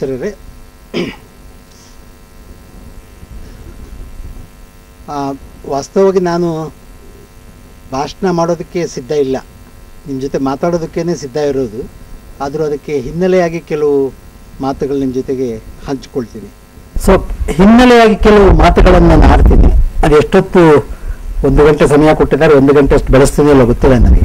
ಮಿತ್ರರೇ, ವಾಸ್ತವವಾಗಿ ನಾನು ಭಾಷಣ ಮಾಡೋದಕ್ಕೆ ಸಿದ್ಧ ಇಲ್ಲ, ನಿಮ್ಮ ಜೊತೆ ಮಾತಾಡೋದಕ್ಕೇ ಸಿದ್ಧ ಇರೋದು. ಆದರೂ ಅದಕ್ಕೆ ಹಿನ್ನೆಲೆಯಾಗಿ ಕೆಲವು ಮಾತುಗಳು ನಿಮ್ಮ ಜೊತೆಗೆ ಹಂಚ್ಕೊಳ್ತೀನಿ. ಸೊ ಹಿನ್ನೆಲೆಯಾಗಿ ಕೆಲವು ಮಾತುಗಳನ್ನು ನಾನು ಆಡ್ತೀನಿ. ಅದು ಎಷ್ಟೊತ್ತು 1 ಗಂಟೆ ಸಮಯ ಕೊಟ್ಟಿದ್ದಾರೆ, 1 ಗಂಟೆ ಅಷ್ಟು ಬೆಳೆಸ್ತೀನಿ ಇಲ್ಲ ಗೊತ್ತಿಲ್ಲ ನನಗೆ.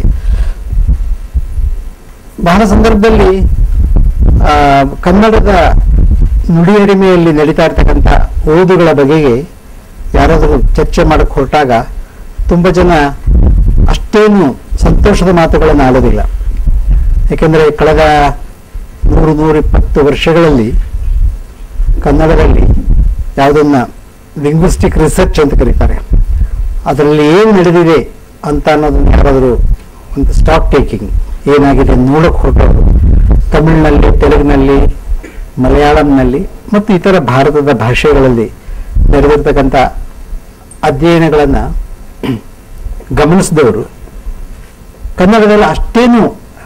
ಬಹಳ ಸಂದರ್ಭದಲ್ಲಿ ಕನ್ನಡದ ನುಡಿಯಡಿಮೆಯಲ್ಲಿ ನಡೀತಾ ಇರ್ತಕ್ಕಂಥ ಓದುಗಳ ಬಗೆಗೆ ಯಾರಾದರೂ ಚರ್ಚೆ ಮಾಡಕ್ಕೆ ಹೊರಟಾಗ ತುಂಬ ಜನ ಅಷ್ಟೇನು ಸಂತೋಷದ ಮಾತುಗಳನ್ನು ಆಡೋದಿಲ್ಲ. ಏಕೆಂದರೆ ಕಳೆದ 100-120 ವರ್ಷಗಳಲ್ಲಿ ಕನ್ನಡದಲ್ಲಿ ಯಾವುದನ್ನು ಲಿಂಗ್ವಿಸ್ಟಿಕ್ ರಿಸರ್ಚ್ ಅಂತ ಕರೀತಾರೆ, ಅದರಲ್ಲಿ ಏನು ನಡೆದಿದೆ ಅಂತ ಅನ್ನೋದನ್ನು ಯಾರಾದರೂ ಒಂದು ಸ್ಟಾಕ್ ಟೇಕಿಂಗ್ ಏನಾಗಿದೆ ನೋಡೋಕೆ ಹೊರಟವರು ತಮಿಳಿನಲ್ಲಿ, ತೆಲುಗಿನಲ್ಲಿ, ಮಲಯಾಳಂನಲ್ಲಿ ಮತ್ತು ಇತರ ಭಾರತದ ಭಾಷೆಗಳಲ್ಲಿ ನಡೆದಿರ್ತಕ್ಕಂಥ ಅಧ್ಯಯನಗಳನ್ನು ಗಮನಿಸಿದವರು ಕನ್ನಡದಲ್ಲಿ ಅಷ್ಟೇನು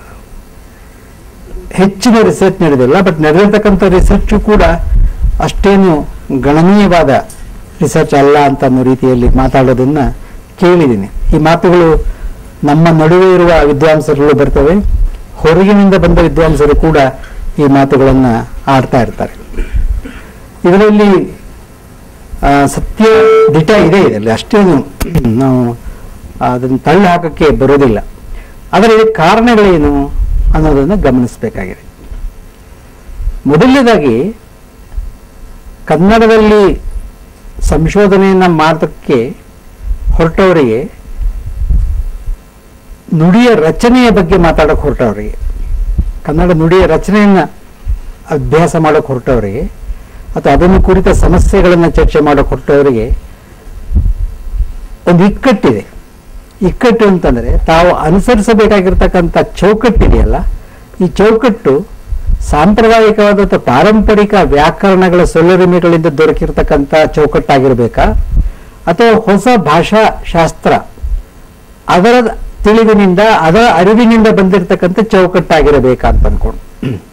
ಹೆಚ್ಚಿನ ರಿಸರ್ಚ್ ನಡೆದಿಲ್ಲ. ಬಟ್ ನಡೆದಿರ್ತಕ್ಕಂಥ ರಿಸರ್ಚು ಕೂಡ ಅಷ್ಟೇನು ಗಣನೀಯವಾದ ರಿಸರ್ಚ್ ಅಲ್ಲ ಅಂತ ಅನ್ನೋ ರೀತಿಯಲ್ಲಿ ಮಾತಾಡೋದನ್ನು ಕೇಳಿದ್ದೀನಿ. ಈ ಮಾತುಗಳು ನಮ್ಮ ನಡುವೆ ಇರುವ ವಿದ್ವಾಂಸರಲ್ಲೂ ಬರ್ತವೆ, ಹೊರಗಿನಿಂದ ಬಂದ ವಿದ್ವಾಂಸರು ಕೂಡ ಈ ಮಾತುಗಳನ್ನು ಆಡ್ತಾ ಇರ್ತಾರೆ. ಇದರಲ್ಲಿ ಸತ್ಯ ದಿಟ ಇದೆ, ಇದರಲ್ಲಿ ಅಷ್ಟೇನು ನಾವು ಅದನ್ನು ತಳ್ಳಿ ಹಾಕಕ್ಕೆ ಬರೋದಿಲ್ಲ. ಆದರೆ ಇದಕ್ಕೆ ಕಾರಣಗಳೇನು ಅನ್ನೋದನ್ನು ಗಮನಿಸಬೇಕಾಗಿದೆ. ಮೊದಲನೇದಾಗಿ ಕನ್ನಡದಲ್ಲಿ ಸಂಶೋಧನೆಯನ್ನು ಮಾಡೋದಕ್ಕೆ ಹೊರಟವರಿಗೆ, ನುಡಿಯ ರಚನೆಯ ಬಗ್ಗೆ ಮಾತಾಡೋಕೆ ಹೊರಟವರಿಗೆ, ಕನ್ನಡ ನುಡಿಯ ರಚನೆಯನ್ನು ಅಭ್ಯಾಸ ಮಾಡೋಕೆ ಹೊರಟವರಿಗೆ ಅಥವಾ ಅದನ್ನು ಕುರಿತ ಸಮಸ್ಯೆಗಳನ್ನು ಚರ್ಚೆ ಮಾಡೋಕೆ ಹೊರಟವರಿಗೆ ಒಂದು ಇಕ್ಕಟ್ಟಿದೆ. ಇಕ್ಕಟ್ಟು ಅಂತಂದರೆ ತಾವು ಅನುಸರಿಸಬೇಕಾಗಿರ್ತಕ್ಕಂಥ ಚೌಕಟ್ಟಿದೆಯಲ್ಲ, ಈ ಚೌಕಟ್ಟು ಸಾಂಪ್ರದಾಯಿಕವಾದಂಥ ಪಾರಂಪರಿಕ ವ್ಯಾಕರಣಗಳ ಸೊಲ್ಲರಿಮೆಗಳಿಂದ ದೊರಕಿರ್ತಕ್ಕಂಥ ಚೌಕಟ್ಟಾಗಿರಬೇಕಾ ಅಥವಾ ಹೊಸ ಭಾಷಾಶಾಸ್ತ್ರ ಅದರ ತಿಳಿವಿನಿಂದ, ಅದರ ಅರಿವಿನಿಂದ ಬಂದಿರತಕ್ಕಂಥ ಚೌಕಟ್ಟಾಗಿರಬೇಕಾ ಅಂತ ಅಂದ್ಕೊಂಡು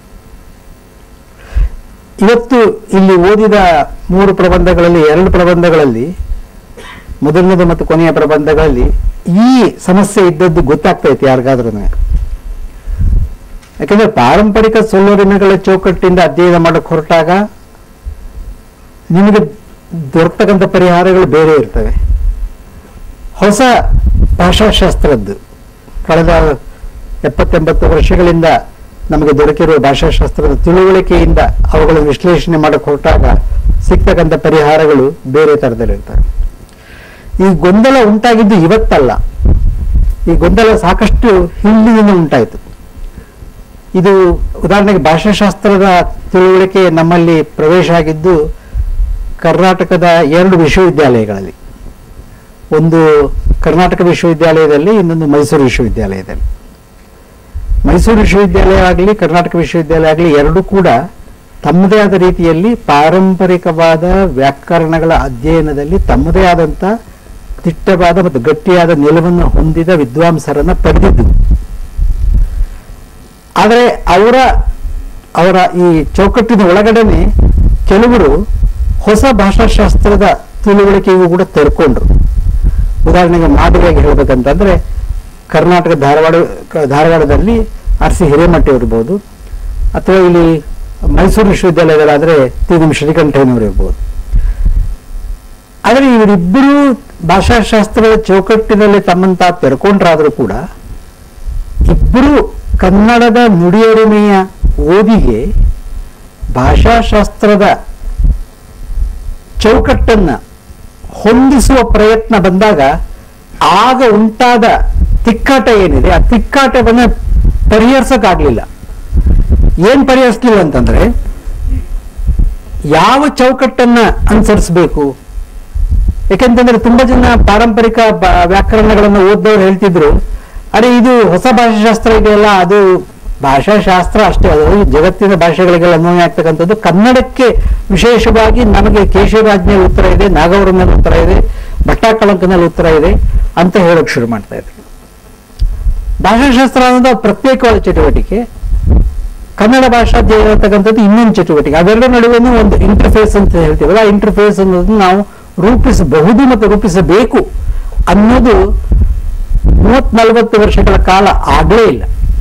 ಇವತ್ತು ಇಲ್ಲಿ ಓದಿದ 3 ಪ್ರಬಂಧಗಳಲ್ಲಿ 2 ಪ್ರಬಂಧಗಳಲ್ಲಿ, ಮೊದಲನೇದು ಮತ್ತು ಕೊನೆಯ ಪ್ರಬಂಧಗಳಲ್ಲಿ ಈ ಸಮಸ್ಯೆ ಇದ್ದದ್ದು ಗೊತ್ತಾಗ್ತೈತೆ ಯಾರಿಗಾದ್ರೂ. ಯಾಕಂದ್ರೆ ಪಾರಂಪರಿಕ ಸೊಲ್ಲರಿಮೆಗಳ ಚೌಕಟ್ಟಿಂದ ಅಧ್ಯಯನ ಮಾಡಕ್ಕೆ ಹೊರಟಾಗ ನಿಮಗೆ ದೊರಕತಕ್ಕಂಥ ಪರಿಹಾರಗಳು ಬೇರೆ ಇರ್ತವೆ. ಹೊಸ ಭಾಷಾಶಾಸ್ತ್ರದ್ದು ಕಳೆದ 70-80 ವರ್ಷಗಳಿಂದ ನಮಗೆ ದೊರಕಿರುವ ಭಾಷಾಶಾಸ್ತ್ರದ ತಿಳುವಳಿಕೆಯಿಂದ ಅವುಗಳನ್ನು ವಿಶ್ಲೇಷಣೆ ಮಾಡಕ್ಕೆ ಹೊರಟಾಗ ಸಿಗ್ತಕ್ಕಂಥ ಪರಿಹಾರಗಳು ಬೇರೆ ಥರದಲ್ಲಿರ್ತವೆ. ಈ ಗೊಂದಲ ಉಂಟಾಗಿದ್ದು ಇವತ್ತಲ್ಲ, ಈ ಗೊಂದಲ ಸಾಕಷ್ಟು ಹಿಂದಿನಿಂದ ಉಂಟಾಯಿತು. ಇದು ಉದಾಹರಣೆಗೆ ಭಾಷಾಶಾಸ್ತ್ರದ ತಿಳುವಳಿಕೆ ನಮ್ಮಲ್ಲಿ ಪ್ರವೇಶ ಆಗಿದ್ದು ಕರ್ನಾಟಕದ 2 ವಿಶ್ವವಿದ್ಯಾಲಯಗಳಲ್ಲಿ, ಒಂದು ಕರ್ನಾಟಕ ವಿಶ್ವವಿದ್ಯಾಲಯದಲ್ಲಿ, ಇನ್ನೊಂದು ಮೈಸೂರು ವಿಶ್ವವಿದ್ಯಾಲಯದಲ್ಲಿ. ಮೈಸೂರು ವಿಶ್ವವಿದ್ಯಾಲಯ ಆಗಲಿ ಕರ್ನಾಟಕ ವಿಶ್ವವಿದ್ಯಾಲಯ ಆಗಲಿ ಎರಡೂ ಕೂಡ ತಮ್ಮದೇ ಆದ ರೀತಿಯಲ್ಲಿ ಪಾರಂಪರಿಕವಾದ ವ್ಯಾಕರಣಗಳ ಅಧ್ಯಯನದಲ್ಲಿ ತಮ್ಮದೇ ಆದಂಥ ದಿಟ್ಟವಾದ ಮತ್ತು ಗಟ್ಟಿಯಾದ ನಿಲುವನ್ನು ಹೊಂದಿದ ವಿದ್ವಾಂಸರನ್ನು ಪಡೆದಿದ್ದು. ಆದರೆ ಅವರ ಈ ಚೌಕಟ್ಟಿನ ಒಳಗಡೆನೆ ಕೆಲವರು ಹೊಸ ಭಾಷಾಶಾಸ್ತ್ರದ ತಿಳುವಳಿಕೆಗೂ ಕೂಡ ತೆರ್ಕೊಂಡ್ರು. ಉದಾಹರಣೆಗೆ ಮಾದರಿಯಾಗಿ ಹೇಳ್ಬೇಕಂತಂದ್ರೆ ಕರ್ನಾಟಕ ಧಾರವಾಡದಲ್ಲಿ R.C. ಹಿರೇಮಠ ಇರ್ಬೋದು, ಅಥವಾ ಇಲ್ಲಿ ಮೈಸೂರು ವಿಶ್ವವಿದ್ಯಾಲಯದಲ್ಲಾದರೆ ತಿ. ಶ್ರೀಕಂಠಯ್ಯನವರು ಇರ್ಬೋದು. ಆದರೆ ಇವರಿಬ್ಬರು ಭಾಷಾಶಾಸ್ತ್ರದ ಚೌಕಟ್ಟಿನಲ್ಲಿ ತಮ್ಮಂತ ತೆರ್ಕೊಂಡ್ರಾದರೂ ಕೂಡ ಇಬ್ಬರು ಕನ್ನಡದ ನುಡಿಯೊರಿಮೆಯ ಓದಿಗೆ ಭಾಷಾಶಾಸ್ತ್ರದ ಚೌಕಟ್ಟನ್ನು ಹೊಂದಿಸುವ ಪ್ರಯತ್ನ ಬಂದಾಗ ಆಗ ಉಂಟಾದ ತಿಕ್ಕಾಟ ಏನಿದೆ, ಆ ತಿಕ್ಕಾಟವನ್ನು ಪರಿಹರಿಸಕ್ಕಾಗಲಿಲ್ಲ. ಏನ್ ಪರಿಹರಿಸಲಿಲ್ಲ ಅಂತಂದ್ರೆ, ಯಾವ ಚೌಕಟ್ಟನ್ನ ಅನುಸರಿಸಬೇಕು. ಯಾಕೆಂತಂದ್ರೆ ತುಂಬಾ ಜನ ಪಾರಂಪರಿಕ ವ್ಯಾಕರಣಗಳನ್ನು ಓದ್ದವ್ರು ಹೇಳ್ತಿದ್ರು, ಅರೆ ಇದು ಹೊಸ ಭಾಷಾಶಾಸ್ತ್ರ ಇದೆಯಲ್ಲ, ಅದು ಭಾಷಾಶಾಸ್ತ್ರ ಅಷ್ಟೇ, ಅದು ಜಗತ್ತಿನ ಭಾಷೆಗಳಿಗೆಲ್ಲ ಅನ್ವಯ ಆಗ್ತಕ್ಕಂಥದ್ದು. ಕನ್ನಡಕ್ಕೆ ವಿಶೇಷವಾಗಿ ನಮಗೆ ಕೇಶವರಾಜ್ನಲ್ಲಿ ಉತ್ತರ ಇದೆ, ನಾಗವರನಲ್ಲಿ ಉತ್ತರ ಇದೆ, ಭಟ್ಟಾಕಳಂಕನಲ್ಲಿ ಉತ್ತರ ಇದೆ ಅಂತ ಹೇಳಕ್ ಶುರು ಮಾಡ್ತಾ ಇದ್ರು. ಭಾಷಾಶಾಸ್ತ್ರ ಅನ್ನೋದು ಪ್ರತ್ಯೇಕವಾದ ಚಟುವಟಿಕೆ. ಕನ್ನಡ ಭಾಷಾಧ್ಯಯನ ಇರತಕ್ಕಂಥದ್ದು ಇನ್ನೊಂದು ಚಟುವಟಿಕೆ. ಅವೆರಡರ ನಡುವೆನೂ ಒಂದು ಇಂಟರ್ಫೇಸ್ ಅಂತ ಹೇಳ್ತೀವಲ್ಲ, ಆ ಇಂಟರ್ಫೇಸ್ ಅನ್ನೋದನ್ನು ನಾವು ರೂಪಿಸಬಹುದು ಮತ್ತು ರೂಪಿಸಬೇಕು ಅನ್ನೋದು 30-40 ವರ್ಷಗಳ ಕಾಲ ಆಗಲೇ ಇಲ್ಲ.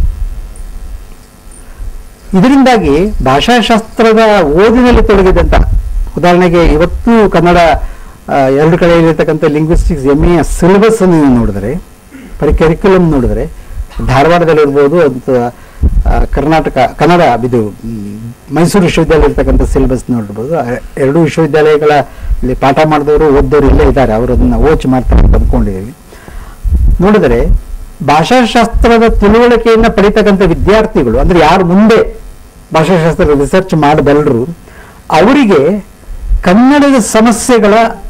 ಇದರಿಂದಾಗಿ ಭಾಷಾಶಾಸ್ತ್ರದ ಓದಿನಲ್ಲಿ ತೊಡಗಿದಂತ, ಉದಾಹರಣೆಗೆ ಇವತ್ತು ಕನ್ನಡ 2 ಕಡೆಯಲ್ಲಿರ್ತಕ್ಕಂಥ ಲಿಂಗ್ವಿಸ್ಟಿಕ್ಸ್ MA ಸಿಲೆಬಸ್ ಅನ್ನು ನೀವು ನೋಡಿದ್ರೆ, ಕರಿಕ್ಯುಲಮ್ ನೋಡಿದ್ರೆ, ಧಾರವಾಡದಲ್ಲಿರ್ಬೋದು ಅಥವಾ ಕನ್ನಡ ಇದು ಮೈಸೂರು ವಿಶ್ವವಿದ್ಯಾಲಯ ಇರ್ತಕ್ಕಂಥ ಸಿಲೆಬಸ್ ನೋಡ್ಬೋದು. 2 ವಿಶ್ವವಿದ್ಯಾಲಯಗಳಲ್ಲಿ ಪಾಠ ಮಾಡಿದವರು ಓದ್ದವರು ಇಲ್ಲೇ ಇದ್ದಾರೆ, ಅವರನ್ನ ಓಚ್ ಮಾಡ್ತಾರೆ ಅಂತ ಅಂದ್ಕೊಂಡಿದ್ದೀವಿ. ನೋಡಿದರೆ ಭಾಷಾಶಾಸ್ತ್ರದ ತಿಳುವಳಿಕೆಯನ್ನು ಪಡಿತಕ್ಕಂಥ ವಿದ್ಯಾರ್ಥಿಗಳು, ಅಂದ್ರೆ ಯಾರು ಮುಂದೆ ಭಾಷಾಶಾಸ್ತ್ರದ ರಿಸರ್ಚ್ ಮಾಡಬಲ್ಲರು, ಅವರಿಗೆ ಕನ್ನಡದ ಸಮಸ್ಯೆಗಳ,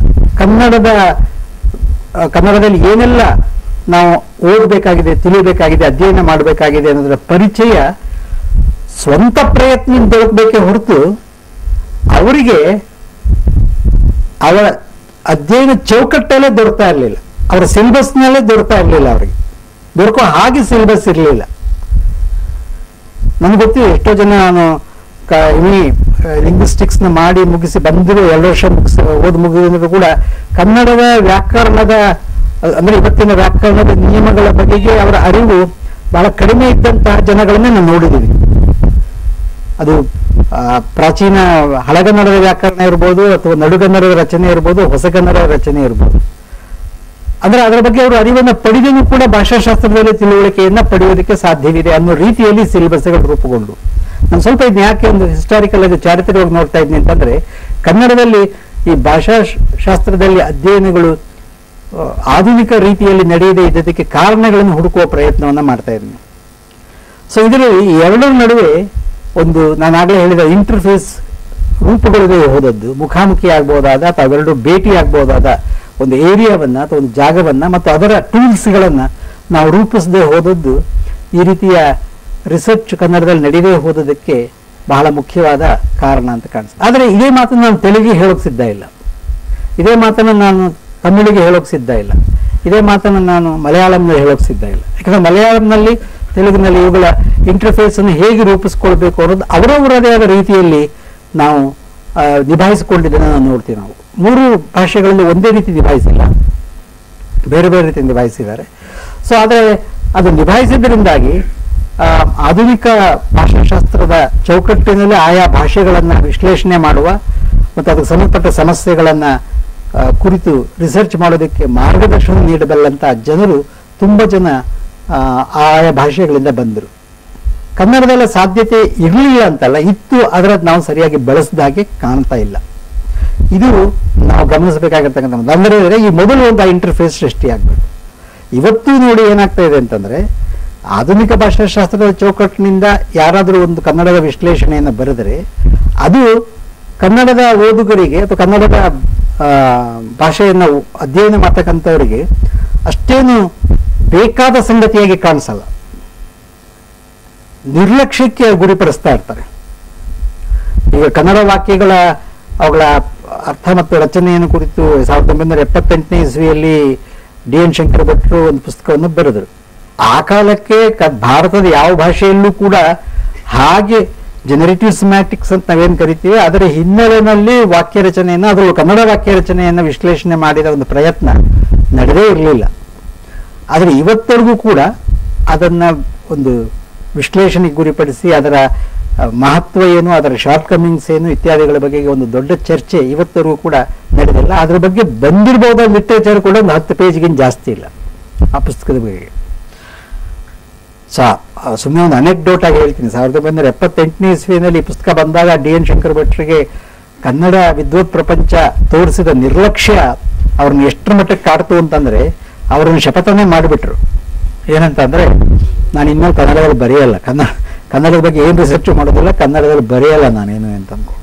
ಕನ್ನಡದಲ್ಲಿ ಏನೆಲ್ಲ ನಾವು ಓದಬೇಕಾಗಿದೆ, ತಿಳಿಯಬೇಕಾಗಿದೆ, ಅಧ್ಯಯನ ಮಾಡಬೇಕಾಗಿದೆ ಅನ್ನೋದರ ಪರಿಚಯ ಸ್ವಂತ ಪ್ರಯತ್ನದಿಂದ ದೊರಕಬೇಕೇ ಹೊರತು ಅವರಿಗೆ ಅವರ ಅಧ್ಯಯನ ಚೌಕಟ್ಟಲ್ಲೇ ದೊರಕ್ತಾ ಇರಲಿಲ್ಲ, ಅವರ ಸಿಲೆಬಸ್ನಲ್ಲೇ ದೊರಕ್ತಾ ಇರಲಿಲ್ಲ. ಅವರಿಗೆ ದೊರಕೋ ಹಾಗೆ ಸಿಲೆಬಸ್ ಇರಲಿಲ್ಲ. ನನಗೆ ಗೊತ್ತಿದೆ, ಎಷ್ಟೋ ಜನ ನಾನು ಲಿಂಗ್ವಿಸ್ಟಿಕ್ಸ್ನ ಮಾಡಿ ಮುಗಿಸಿ ಬಂದಿರೋ 2 ವರ್ಷ ಓದಿ ಮುಗಿದ್ರು ಕೂಡ ಕನ್ನಡದ ವ್ಯಾಕರಣದ, ಅಂದ್ರೆ ಇವತ್ತಿನ ವ್ಯಾಕರಣದ ನಿಯಮಗಳ ಬಗೆಗೆ ಅವರ ಅರಿವು ಬಹಳ ಕಡಿಮೆ ಇದ್ದಂತಹ ಜನಗಳನ್ನೇ ನಾನು ನೋಡಿದ್ದೀನಿ. ಅದು ಪ್ರಾಚೀನ ಹಳಗನ್ನಡದ ವ್ಯಾಕರಣ ಇರ್ಬೋದು, ಅಥವಾ ನಡುಗನ್ನಡದ ರಚನೆ ಇರ್ಬೋದು, ಹೊಸಗನ್ನಡದ ರಚನೆ ಇರ್ಬೋದು. ಅಂದ್ರೆ ಅದರ ಬಗ್ಗೆ ಅವರು ಅರಿವನ್ನು ಪಡೆದೂ ಕೂಡ ಭಾಷಾಶಾಸ್ತ್ರದಲ್ಲಿ ತಿಳುವಳಿಕೆಯನ್ನ ಪಡೆಯೋದಕ್ಕೆ ಸಾಧ್ಯವಿದೆ ಅನ್ನೋ ರೀತಿಯಲ್ಲಿ ಸಿಲೆಬಸ್ಗಳು ರೂಪುಗೊಂಡು. ನಾನು ಸ್ವಲ್ಪ ಇದನ್ನ ಯಾಕೆ ಒಂದು ಹಿಸ್ಟಾರಿಕಲ್ ಆಗಿ ಚಾರಿತ್ರಿಕವಾಗಿ ನೋಡ್ತಾ ಇದ್ದೀನಿ ಅಂತಂದ್ರೆ, ಕನ್ನಡದಲ್ಲಿ ಈ ಭಾಷಾಶಾಸ್ತ್ರದಲ್ಲಿ ಅಧ್ಯಯನಗಳು ಆಧುನಿಕ ರೀತಿಯಲ್ಲಿ ನಡೆಯದೇ ಇದ್ದದಕ್ಕೆ ಕಾರಣಗಳನ್ನು ಹುಡುಕುವ ಪ್ರಯತ್ನವನ್ನ ಮಾಡ್ತಾ ಇದ್ದೀನಿ. ಸೊ ಇದರಲ್ಲಿ ಈ ಎರಡರ ನಡುವೆ ಒಂದು, ನಾನು ಆಗಲೇ ಹೇಳಿದ ಇಂಟರ್ಫೇಸ್ ರೂಪುಗೊಳ್ಳದೆ ಹೋದದ್ದು, ಮುಖಾಮುಖಿ ಆಗ್ಬೋದಾದ ಅಥವಾ ಅವೆರಡು ಭೇಟಿ ಆಗ್ಬೋದಾದ ಒಂದು ಏರಿಯಾವನ್ನ ಅಥವಾ ಒಂದು ಜಾಗವನ್ನ ಮತ್ತು ಅದರ ಟೂಲ್ಸ್ಗಳನ್ನ ನಾವು ರೂಪಿಸದೆ ಹೋದದ್ದು ಈ ರೀತಿಯ ರಿಸರ್ಚ್ ಕನ್ನಡದಲ್ಲಿ ನಡೆಯದೇ ಹೋದದಕ್ಕೆ ಬಹಳ ಮುಖ್ಯವಾದ ಕಾರಣ ಅಂತ ಕಾಣಿಸ್ತದೆ. ಆದರೆ ಇದೇ ಮಾತನ್ನು ನಾನು ತೆಲುಗಿಗೆ ಹೇಳೋಕೆ ಸಿದ್ಧ ಇಲ್ಲ, ಇದೇ ಮಾತನ್ನು ನಾನು ತಮಿಳಿಗೆ ಹೇಳೋಕೆ ಸಿದ್ಧ ಇಲ್ಲ, ಇದೇ ಮಾತನ್ನು ನಾನು ಮಲಯಾಳಂನಲ್ಲಿ ಹೇಳೋಕೆ ಸಿದ್ಧ ಇಲ್ಲ. ಯಾಕಂದ್ರೆ ಮಲಯಾಳಂನಲ್ಲಿ, ತೆಲುಗಿನಲ್ಲಿ ಇವುಗಳ ಇಂಟರ್ಫೇಸ್ ಅನ್ನು ಹೇಗೆ ರೂಪಿಸ್ಕೊಳ್ಬೇಕು ಅನ್ನೋದು ಅವರವರದೇ ಆದ ರೀತಿಯಲ್ಲಿ ನಾವು ನಿಭಾಯಿಸಿಕೊಂಡಿದ್ದನ್ನು ನಾವು ನೋಡ್ತೀವಿ. ನಾವು 3 ಭಾಷೆಗಳಲ್ಲಿ ಒಂದೇ ರೀತಿ ನಿಭಾಯಿಸಿಲ್ಲ, ಬೇರೆ ಬೇರೆ ರೀತಿ ನಿಭಾಯಿಸಿದ್ದಾರೆ. ಸೊ ಆದರೆ ಅದು ನಿಭಾಯಿಸಿದ್ರಿಂದಾಗಿ ಆಧುನಿಕ ಭಾಷಾಶಾಸ್ತ್ರದ ಚೌಕಟ್ಟಿನಲ್ಲಿ ಆಯಾ ಭಾಷೆಗಳನ್ನು ವಿಶ್ಲೇಷಣೆ ಮಾಡುವ ಮತ್ತು ಅದಕ್ಕೆ ಸಂಬಂಧಪಟ್ಟ ಸಮಸ್ಯೆಗಳನ್ನು ಕುರಿತು ರಿಸರ್ಚ್ ಮಾಡೋದಕ್ಕೆ ಮಾರ್ಗದರ್ಶನ ನೀಡಬಲ್ಲಂಥ ಜನರು ತುಂಬ ಜನ ಆಯಾ ಭಾಷೆಗಳಿಂದ ಬಂದರು. ಕನ್ನಡದಲ್ಲ ಸಾಧ್ಯತೆ ಇರಲಿಲ್ಲ ಅಂತಲ್ಲ, ಇತ್ತು, ಅದರ ನಾವು ಸರಿಯಾಗಿ ಬಳಸಿದ ಹಾಗೆ ಕಾಣ್ತಾ ಇಲ್ಲ. ಇದು ನಾವು ಗಮನಿಸಬೇಕಾಗಿರ್ತಕ್ಕಂಥ. ಅಂದರೆ ಈ ಮೊದಲು ಒಂದು ಇಂಟರ್ಫೇಸ್ ಸೃಷ್ಟಿಯಾಗಬೇಕು. ಇವತ್ತು ನೋಡಿ ಏನಾಗ್ತಾ ಇದೆ ಅಂತಂದ್ರೆ, ಆಧುನಿಕ ಭಾಷಾಶಾಸ್ತ್ರದ ಚೌಕಟ್ಟಿನಿಂದ ಯಾರಾದರೂ ಒಂದು ಕನ್ನಡದ ವಿಶ್ಲೇಷಣೆಯನ್ನು ಬರೆದರೆ ಅದು ಕನ್ನಡದ ಓದುಗರಿಗೆ ಅಥವಾ ಕನ್ನಡದ ಭಾಷೆಯನ್ನು ಅಧ್ಯಯನ ಮಾಡ್ತಕ್ಕಂಥವರಿಗೆ ಅಷ್ಟೇನು ಬೇಕಾದ ಸಂಗತಿಯಾಗಿ ಕಾಣಿಸಲ್ಲ, ನಿರ್ಲಕ್ಷ್ಯಕ್ಕೆ ಗುರಿಪಡಿಸ್ತಾ ಇರ್ತಾರೆ. ಈಗ ಕನ್ನಡ ವಾಕ್ಯಗಳ ಅವುಗಳ ಅರ್ಥ ಮತ್ತು ರಚನೆಯನ್ನು ಕುರಿತು 1978ನೇ ಇಸ್ವಿಯಲ್ಲಿ D.N. ಶಂಕರ ಭಟ್ರು ಒಂದು ಪುಸ್ತಕವನ್ನು ಬರೆದರು. ಆ ಕಾಲಕ್ಕೆ ಭಾರತದ ಯಾವ ಭಾಷೆಯಲ್ಲೂ ಕೂಡ ಹಾಗೆ ಜನರೇಟಿವ್ ಸಿಮ್ಯಾಟಿಕ್ಸ್ ಅಂತ ನಾವೇನು ಕರಿತೀವಿ ಅದರ ಹಿನ್ನೆಲೆಯಲ್ಲಿ ವಾಕ್ಯ ರಚನೆಯನ್ನು, ಅದರ ಕನ್ನಡ ವಾಕ್ಯ ರಚನೆಯನ್ನು ವಿಶ್ಲೇಷಣೆ ಮಾಡಿದ ಒಂದು ಪ್ರಯತ್ನ ನಡೆದೇ ಇರಲಿಲ್ಲ. ಆದರೆ ಇವತ್ತರೆಗೂ ಕೂಡ ಅದನ್ನ ಒಂದು ವಿಶ್ಲೇಷಣೆಗೆ ಗುರಿಪಡಿಸಿ ಅದರ ಮಹತ್ವ ಏನು, ಅದರ ಶಾರ್ಟ್ ಕಮಿಂಗ್ಸ್ ಏನು ಇತ್ಯಾದಿಗಳ ಬಗ್ಗೆ ಒಂದು ದೊಡ್ಡ ಚರ್ಚೆ ಇವತ್ತರೆಗೂ ಕೂಡ ನಡೆದಿಲ್ಲ. ಅದ್ರ ಬಗ್ಗೆ ಬಂದಿರಬಹುದಾದ ಲಿಟ್ರೇಚರ್ ಕೂಡ ಒಂದು 10 ಪೇಜ್ಗಿಂತ ಜಾಸ್ತಿ ಇಲ್ಲ ಆ ಪುಸ್ತಕದ ಬಗ್ಗೆ. ಸುಮ್ಮನೆ ಒಂದು ಅನೆಕ್ಡೋಟ್ ಆಗಿ ಹೇಳ್ತೀನಿ. 1978ನೇ ಇಸ್ವಿಯಲ್ಲಿ ಈ ಪುಸ್ತಕ ಬಂದಾಗ D.N. ಶಂಕರ ಭಟ್ರಿಗೆ ಕನ್ನಡ ವಿದ್ವತ್ ಪ್ರಪಂಚ ತೋರಿಸಿದ ನಿರ್ಲಕ್ಷ್ಯ ಅವ್ರನ್ನ ಎಷ್ಟರ ಮಟ್ಟಕ್ಕೆ ಕಾಡ್ತು ಅಂತಂದ್ರೆ, ಅವ್ರನ್ನ ಶಪಥನೇ ಮಾಡಿಬಿಟ್ರು. ಏನಂತಂದ್ರೆ, ನಾನು ಇನ್ನೂ ಕನ್ನಡದಲ್ಲಿ ಬರೆಯಲ್ಲ, ಕನ್ನಡದ ಬಗ್ಗೆ ಏನು ರಿಸರ್ಚ್ ಮಾಡೋದಿಲ್ಲ, ಕನ್ನಡದಲ್ಲಿ ಬರೆಯಲ್ಲ ನಾನೇನು ಅಂತ.